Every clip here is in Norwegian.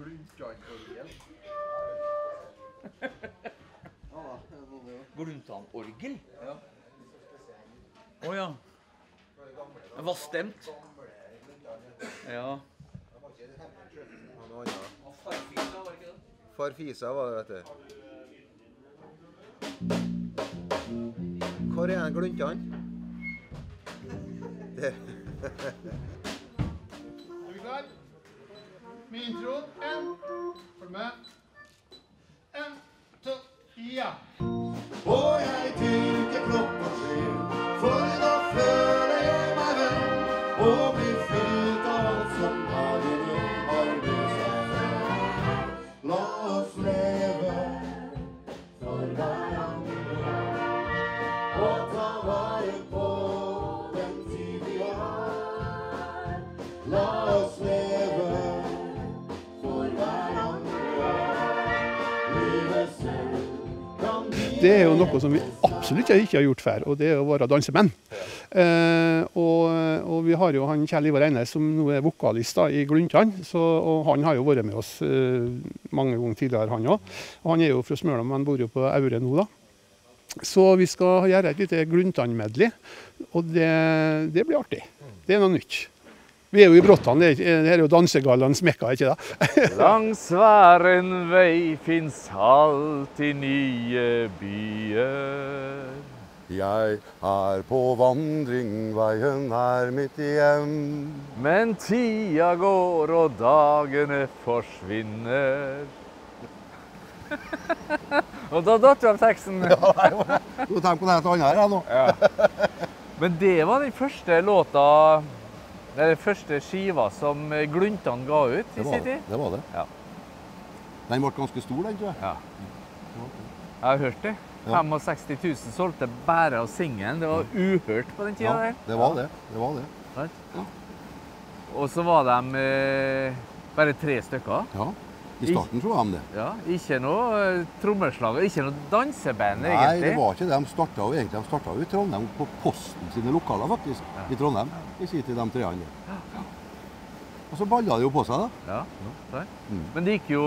Gluntan-orgel. Gluntan-orgel? Ja. Åja. Det var stemt. Ja. Farfisa var det, vet du. Hvor en gluntan? Det. Er vi klar? Med introen. Følg med. 1, 2, ja. Og jeg tyrker kropp og sjel, for da føler jeg meg vel, og blir fylt av alt som dagene har med seg. La oss leve for hverandre, og ta vare på den tid vi har. La oss leve for hverandre, livet selv. Det er jo noe som vi absolutt ikke har gjort før, og det er å være dansemenn. Og vi har jo han Kjell Ivar Eines som nå er vokalist da, i Gluntan, og han har jo vært med oss mange ganger tidligere han også. Og han er jo fra Smøla, men han bor jo på Aure nå da. Så vi skal gjøre et lite Gluntan-medley, og det blir artig. Det er noe nytt. Vi er jo i Bråttan, det er jo dansegallens mekka, ikke det? Langs hver en vei finnes alltid nye byer. Jeg er på vandring, veien er mitt hjem. Men tida går og dagene forsvinner. Og da datt du av teksten. Ja, nei, du tenker på det helt annet her nå. Ja. Men det var den første låta, den første skiva som Gluntan ga ut i sin tid. Det var det. Ja. Den ble ganske stor, den, tror jeg. Ja. Jeg har hørt det. 65 000 solgte bare av singelen. Det var uhørt på den tida der. Ja, det var det. Det var det. Right? Ja. Og så var de bare 3 stykker. Ja. I starten så var de det. Ja, ikke noe trommeslager, ikke noe danseband Nei, egentlig. det var ikke det. De startet jo egentlig i Trondheim, på Posten sine lokaler faktisk, i Trondheim. I sin tid, de 3 andre. Og så ballet det jo på seg da. Ja, right. Men det gikk jo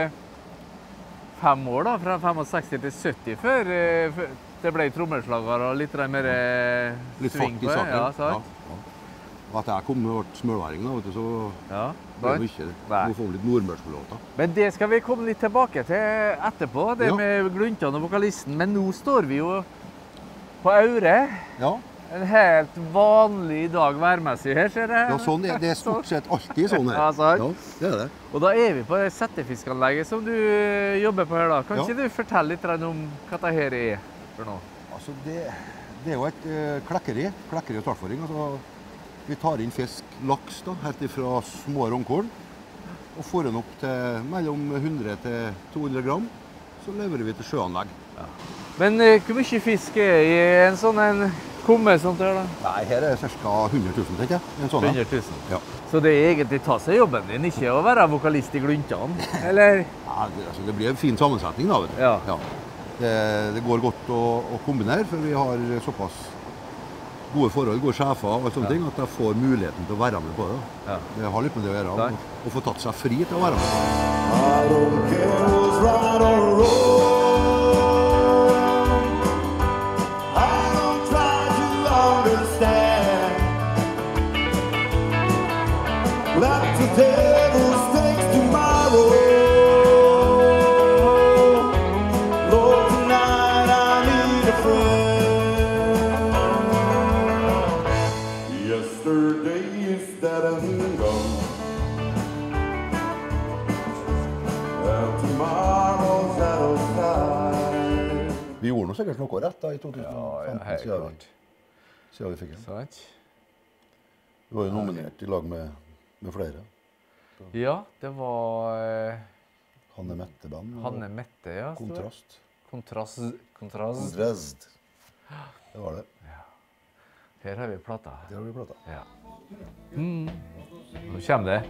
5 år da, fra 65 til 70 før det ble trommeslager og litt mer Litt sving fart i på det. saken. Ja, sant? Ja. Og at jeg kom med vårt smølværing da, vet du, så Ja, det er jo ikke. Nå får vi litt nordmørskålåter. Men det skal vi komme litt tilbake til etterpå, det med Gluntan og vokalisten. Men nå står vi jo på Aure. Ja. En helt vanlig dag værmessig her, ser jeg. Ja, sånn det er stort sett alltid sånn her. Ja, sant? Ja, det er det. Og da er vi på det settefiskanlegget som du jobber på her da. Kan ikke du fortelle litt om hva dette her er for noe? Altså, det er jo et klekkeri og startføring. Altså, vi tar inn fisk, laks da, helt ifra små rognkål, og får den opp til mellom 100 til 200 gram, så leverer vi til sjøanlegg. Ja. Men hvor mye fisk er i en sånn kumme sånt her da? Nei, her er ca. 100 000, tenker jeg. En sånn, 100 000? Ja. Så det er egentlig ta seg jobben din, ikke å være vokalist i Gluntan, eller? Ja, det blir en fin sammensetning da, vet du. Ja. Ja. Det går godt å kombinere, for vi har såpass gode forhold, gode sjefer og sånne ting, at jeg får muligheten til å være med på det. Ja. Det har litt med det å gjøre, å få tatt seg fri til å være med. I don't care who's right or wrong. I don't try to understand that the devil takes tomorrow. Lord, tonight I need a friend. Yesterday is dead and gone. Vi gjorde noe sikkert noe rett da i 2015, siden vi fikk den. Sant? Vi var jo nominert i lag med flere. Ja, det var Hanne Mette-band. Hanne Mette, ja. Kontrast. Kontrast. Det var det. Ja. Her har vi plata. Det har vi plata. Ja. Nå kommer det.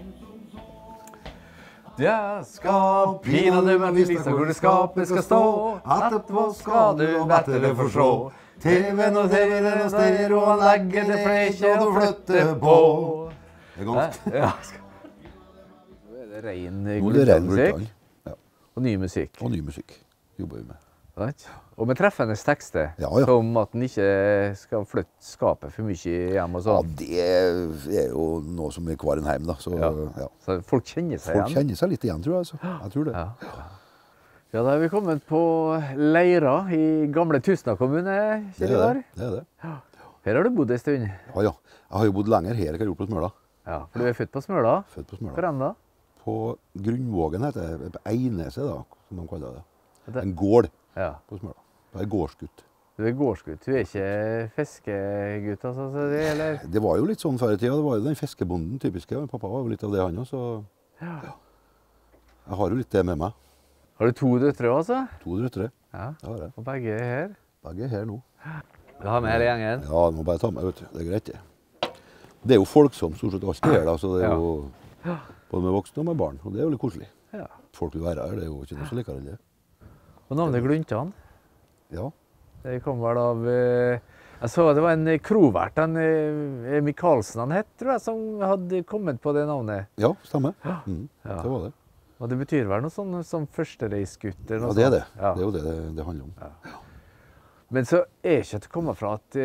Jeg skal pinadø meg vise hvor det skapet skal stå. Etterpå skal du bedre forstå. TV-en og TV-en og stereoanlegget, det pleier ikke å flytte på. Det er ganske. Ja. Ren Nå er det ren Gluntan-musikk Gluntan. Ja. og ny musikk. Og ny musikk jobber vi med. Sant? Og med treffende tekster, Ja, ja. som at en ikke skal flytte skapet for mye hjem og Ja, sånn. det er jo noe som er hver en heim, da. Så ja. Så folk kjenner seg Folk igjen. kjenner seg litt igjen, tror jeg. Altså. Jeg tror det. Ja. Ja, da er vi kommet på Leira i gamle Tustna kommune, Det Kjell er Ivar. det. Det er det. Her har du bodd en stund. Ja, ja. Jeg har jo bodd lenger her enn jeg har gjort på Smøla. Ja, for du er født på Smøla. Født på Smøla. Hvor enn da? På Grunnvågen heter det. På Eineset, da, som de kaller det. Det- En gård Ja, på Smøla. Det er gårdsgutt. du er gårdsgutt. Du er ikke fiskegutt, altså, så det, eller? Det var jo litt sånn før i tida. Det var jo den fiskebonden typiske. Pappa var jo litt av det, han òg, så Ja. jeg har jo litt det med meg. Har du 2 døtre også? 2 døtre. Ja, Det har jeg. og begge er her. Begge er her nå. Du har med hele gjengen? Ja, du må bare ta med, vet du. Det er greit, det. Det er jo folksomt stort sett alltid her, da, så det er Ja. jo både med voksne og med barn. Og det er jo litt koselig. Ja. Folk vil være her, det er jo ikke noe som liker enn det. Og navnet Gluntan, Ja. det kom vel av jeg så det var en krovert, Michaelsen han het, tror jeg, som hadde kommet på det navnet. Ja, stemmer. Ja. Det var det. Og det betyr vel noe sånn som førstereisgutt eller Ja, noe det er det. sånt. Ja. Det er jo det det handler om. Men så er ikke til å komme fra at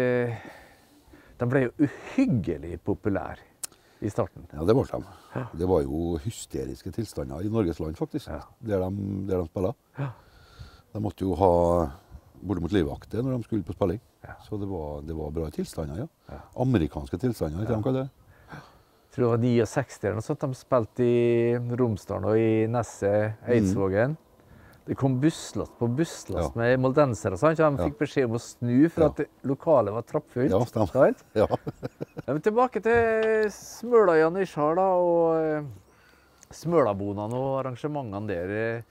de ble jo uhyggelig populære i starten. Ja, det ble de. Det var jo hysteriske tilstander i Norges land, faktisk, Ja. der de spilla. Ja. De måtte jo ha bortimot livvakter når de skulle på spilling. Ja. Så det var bra tilstander, ja. Ja. Amerikanske tilstander, ikke de kaller det. Jeg tror det var 69 eller noe sånt de spilte i Romsdalen og i Nesset, Eidsvågen. Det kom busslast på busslast med moldensere, sant? Så de fikk beskjed om å snu for Ja. at lokalet var trappfullt. Ja, stemmer. Sant? Ja. Ja, men tilbake til Smøla i Janitsjar da, og Smølabonene og arrangementene der.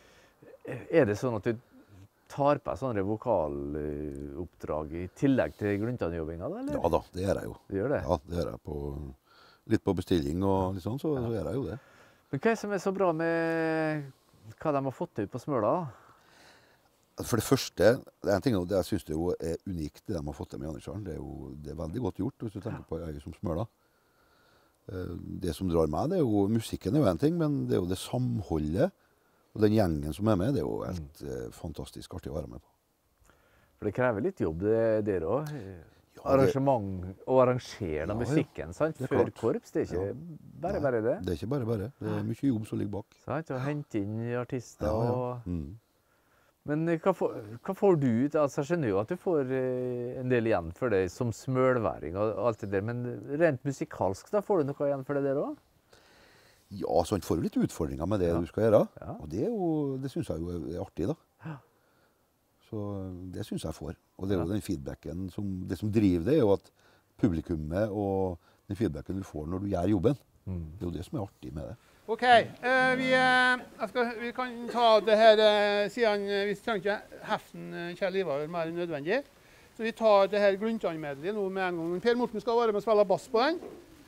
Er det sånn at du tar på deg sånne vokaloppdrag i tillegg til Gluntan-jobbinga, da? Eller? Ja da, det gjør jeg jo. Du gjør det? Ja, det gjør jeg litt på bestilling og litt sånn, så gjør jeg jo det. Men hva er det som er så bra med hva de har fått ut på Smøla? Da? For det første, det er en ting det jeg synes det er unikt det de har fått til med Janitsjar. Det er veldig godt gjort hvis du tenker på ei som Smøla. Det som drar meg, det er jo musikken er jo en ting, men det er jo det samholdet og den gjengen som er med, det er jo helt fantastisk artig å være med på. For det krever litt jobb det der òg. Ja, det- Arrangement og arrangere Ja, musikken sant? det er Før klart. korps. Det er ikke bare det. Det er ikke bare bare. Det er mye jobb som ligger bak. Sant? Å hente inn artister Ja, ja. og Mm. Men hva får du ut? Altså, jeg skjønner jo at du får en del igjen for det som smølværing og alt det der, men rent musikalsk da får du noe igjen for det der òg? Ja, så han får jo litt utfordringer med det du skal gjøre. Ja. Og det synes jeg jo er artig, da. Så det synes jeg får. Og det er jo den feedbacken det som driver det, er jo at publikummet og den feedbacken du får når du gjør jobben. Det er jo det som er artig med det. OK. Vi kan ta det her siden vi trenger ikke heften Kjell Ivar mer enn nødvendig. Så vi tar det her Gluntan-medley nå med en gang. Per Morten skal være med og spille bass på den.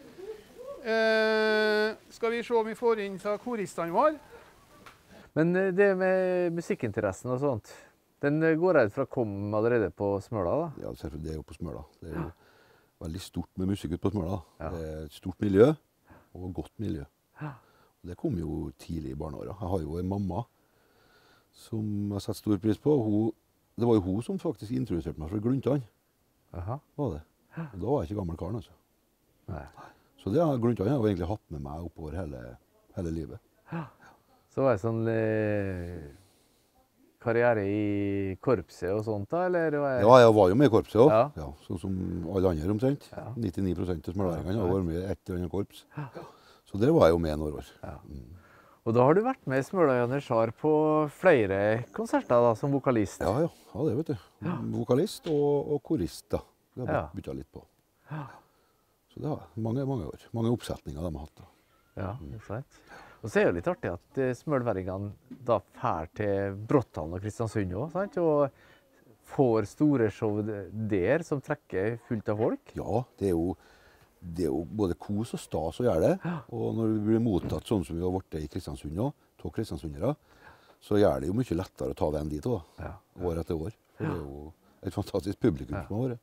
Skal vi se om vi får inn fra koristene våre. Men det med musikkinteressen og sånt, den går ut fra kom allerede på Smøla, da? Ja, selvfølgelig, det er jo på Smøla. Det er jo veldig stort med musikk ute på Smøla. Ja. Det er et stort miljø, og godt miljø. Og det kom jo tidlig i barneåra. Jeg har jo en mamma som jeg setter stor pris på. Det var jo hun som faktisk introduserte meg for Gluntan. Aha. Var det. Og da var jeg ikke gammel karen, altså. Nei. Så det har Gluntan har jo egentlig hatt med meg oppover hele livet. Så var det sånn karriere i korpset og sånt da, eller? Ja, jeg var jo med i korpset òg. Ja. Ja, sånn som alle andre omtrent. Ja. 99% av smølværingene har vært med i et eller annet korps. Så der var jeg jo med noen år. Og da har du vært med i Smøla i Janitsjar på flere konserter da, som vokalist. Ja, det vet du. Vokalist og korist, da. Det har Ja. jeg bytta litt på. Så det har jeg. Mange år. Mange oppsetninger de har hatt. Da. Ja, ikke sant? Og så er det jo litt artig at smølværingene da fær til Bråtthallen og Kristiansund også, sant? Og får store show der som trekker fullt av folk. Ja, det er jo både kos og stas å gjøre det. Og når vi blir mottatt sånn som vi har vært i Kristiansund nå, av kristiansundere, så gjør det jo mye lettere å ta veien dit òg, år etter år. For det er jo et fantastisk publikum som har vært.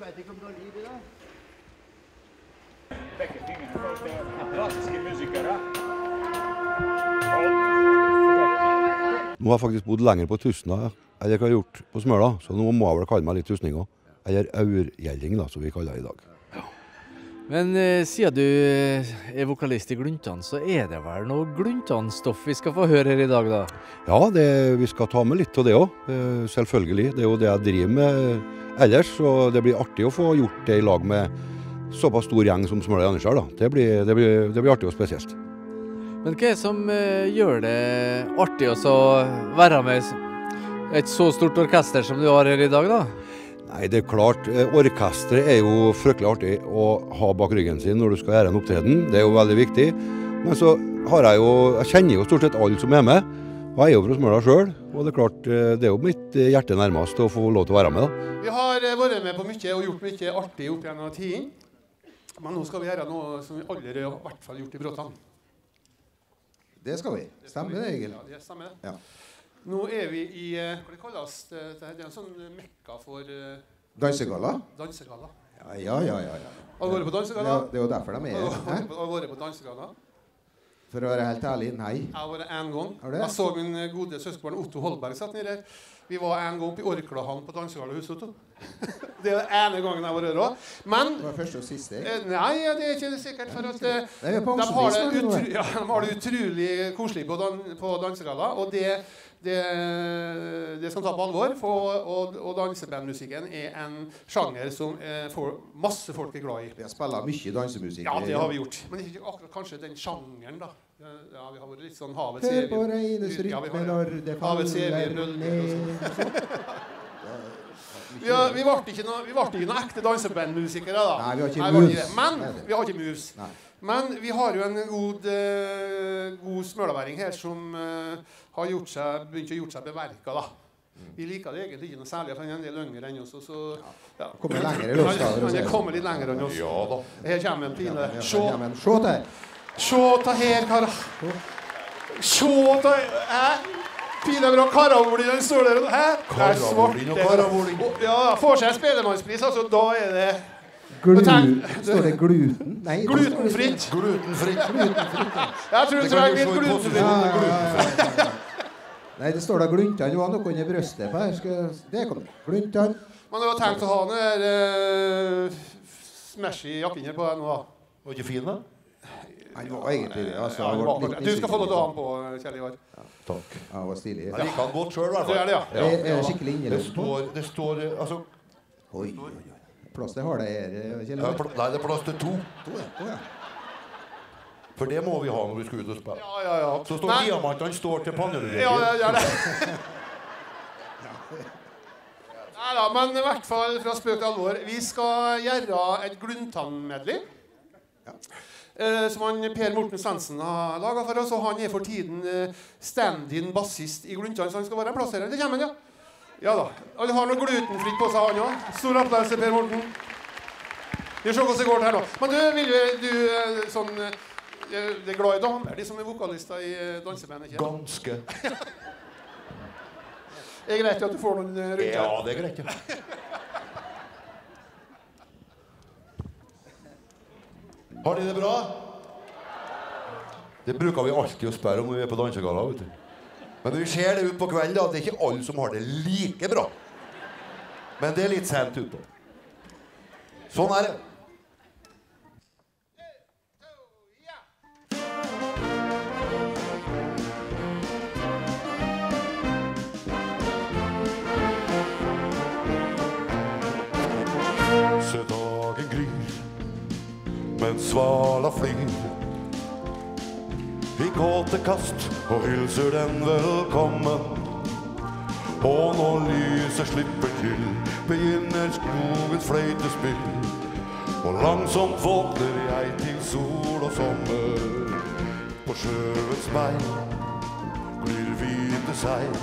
Nå har jeg faktisk bodd lenger på Tustna, eller hva jeg har gjort på Smøla, så nå må jeg vel kalle meg litt tusning også. Eller aurgjelding da, som vi kaller det i dag. Men siden du er vokalist i Gluntan, så er det vel noe Gluntan-stoff vi skal få høre her i dag da? Ja, vi skal ta med litt av det også, selvfølgelig. Det er jo det jeg driver med ellers, og det blir artig å få gjort det i lag med såpass stor gjeng som Smøla Janitsjar da. Det blir artig og spesielt. Men hva er det som gjør det artig å være med et så stort orkester som du har her i dag da? Nei, det er klart, orkestret er jo fryktelig artig å ha bak ryggen sin når du skal gjøre en opptreden. Det er jo veldig viktig. Men så har jeg kjenner jo stort sett alle som er med, og jeg er jo fra Smøla selv. Og det er klart, det er jo mitt hjerte nærmest å få lov til å være med da. Vi har vært med på mye og gjort mye artig opp gjennom tiden. Men nå skal vi gjøre noe som vi aldri har i hvert fall gjort i Bråtan. Det skal vi. Stemmer det, Egil? Ja, det stemmer. Ja. Nå er vi i, hva det kalles, det er en sånn mekka for Dansegalla? Dansegalla. Ja. Har du vært på dansegalla? Det er jo derfor de er her. Har du vært på dansegalla? For å være helt ærlig, nei. Jeg har vært en gang. Har du det? Jeg så min gode søskenbarn Otto Holberg satt nede her. Vi var en gang på Orklahallen på Dansegalla-huset, Otto. Det er den ene gangen jeg var her også. Men Det var første og siste. nei, det er ikke sikkert, for at Det er de pensjonist, har det utrolig koselig på dansegalla, og det skal ta på alvor, og dansebandmusikken er en sjanger som masse folk er glad i. Vi har spillet mye dansemusikk. Ja, det har vi gjort, men ikke akkurat kanskje den sjangeren da. Ja, vi har vært litt sånn havets Hør på evige regnes rytme når det havets evige faller brødler og sånn. ned. Ja, vi ble ikke noe ekte dansebandmusikere da. Nei, vi har ikke Nei, moves. Men Nei, vi har ikke moves. Nei. Men vi har jo en god smølaværing her som har begynt å gjort seg beverket da. Vi liker det egentlig ikke noe særlig, for han er en del yngre enn oss. Ja. Kommer lenger i løpsdager. Han er kommet litt lenger enn oss. Ja da. Her kommer en pine. Se der. Se ta her, karer. Se ta her. Pine bra karavoli, den står der. Hæ? Karavolin og karavolin. Ja, får seg en spellemannspris, altså da er det... Står det gluten? Nei, Glutenfritt. Glutenfritt. Jeg tror det trenger litt glutenfritt. Nei, det står da gluntan. Det var noe under brøstet på her. Det kom det. Gluntan. Man har tenkt å ha noe smashy jakken her på nå da. Var ikke fin da? Han var egentlig... Altså, Ja, han var litt du skal få lov til å ha den på, Kjell Ivar. Takk. Ja, han var stilig. Jeg liker han godt selv i hvert Det fall. er det, ja. Er det skikkelig innelåst på? Det står, altså... Oi. Plass til har det her, Kjell Ivar. Nei, det er plass til 2. Ja. For det må vi ha når vi skal ut og spille. Ja. Så står Nei. diamantene står til pannerøyker. Ja, det er det. Neida, men i hvert fall fra spøk til alvor. Vi skal gjøre et Gluntan-medley. Som Per Morten Svendsen har laget for oss, og han er for tiden stand-in bassist i Gluntan, så han skal være en plass her. Det kommer han, ja. Ja da. Alle har noe glutenfritt på seg, han også. Stor applaus til Per Morten. Vi ser hvordan det går her nå. Men du sånn, det er glad i damer, de som er vokalister i dansebandet, ikke? Ganske. Det er greit at du får noen rundt her. Ja, det er greit, ja. Har de det bra? Det bruker vi alltid å spørre om når vi er på dansegalla, vet du. Men når vi ser det ut på kvelden, da, det er ikke alle som har det like bra. Men det er litt sent ut da. Sånn er det. Se dagen gryr, men svala flyr i gåtekast og hilser den velkommen. Og når lyset slipper til, begynner skogens fløytespill. Og langsomt våkner jeg til sol og sommer. På sjøens bein glir hvite seil,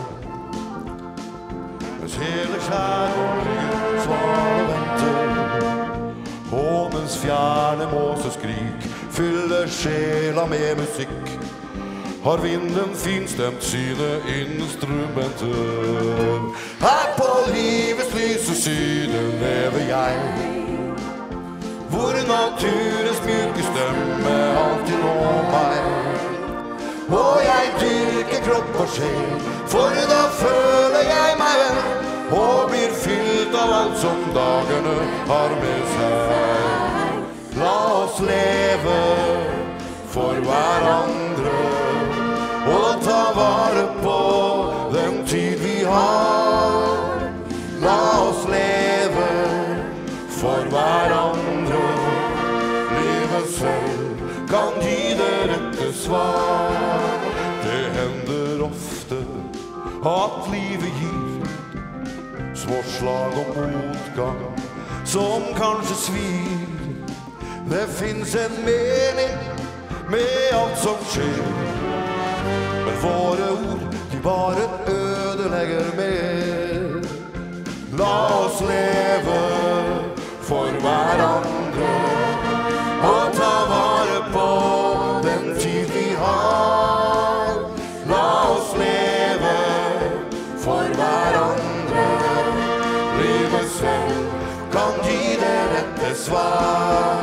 mens hele skjærgården sval venter. Og mens fjerne måseskrik fyller sjela med musikk, har vinden finstemt sine instrumenter. Her på livets lyse syne lever jeg, hvor naturens mjuke stemme alltid når meg. Og jeg dyrker kropp og sjel, for da føler jeg meg vel, og blir fylt av alt som dagene har med seg. La oss leve for hverandre, og ta vare på den tid vi har. La oss leve for hverandre, livet selv kan gi det rette svar. Det hender ofte at livet gir små slag og motgang som kanskje svir. Det finnes en mening med alt som skjer, men våre ord, de bare ødelegger mer. La oss leve for hverandre, og ta vare på den tid vi har. La oss leve for hverandre, livet selv kan gi det rette svar.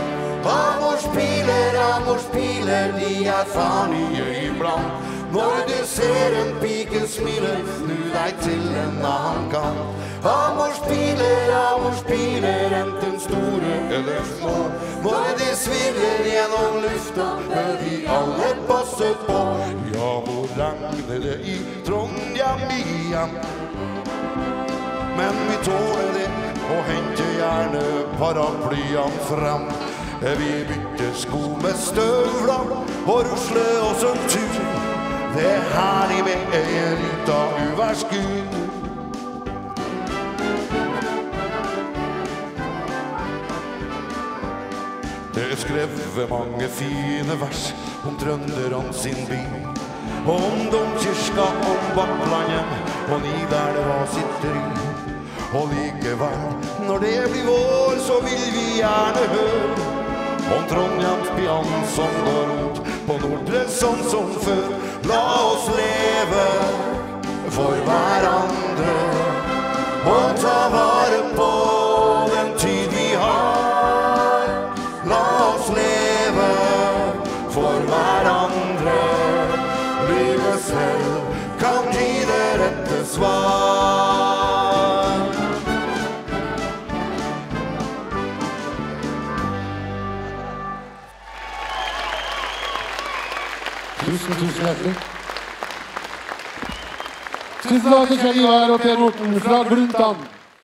Amorspiler, de er farlige iblant. Når du ser en pike smile, snu deg til en annen kant. Amorspiler, enten store eller små. Når de svirrer gjennom lufta, bør vi alle passe på. Ja, hvor regner det i Trondheim igjen? Men vi tåler det, og henter gjerne paraplyen frem. Vi bytter sko med støvler og rusler oss en tur. Det er herlig med en lita uværskur. Det er skrevet mange fine vers om trønderen sin by, om domkirka, om Bakklandet og Nidelva var sitt ry. Og likevel, når det blir vår, så vil vi gjerne høre om Trondheims pian som går rundt på Nordre sånn som før. La oss leve for hverandre, og ta vare på den tid vi har. La oss leve for hverandre, livet selv kan gi det rette svar. Tusen hjertelig. Tusen takk til Kjell Ivar og Per Morten fra Gluntan.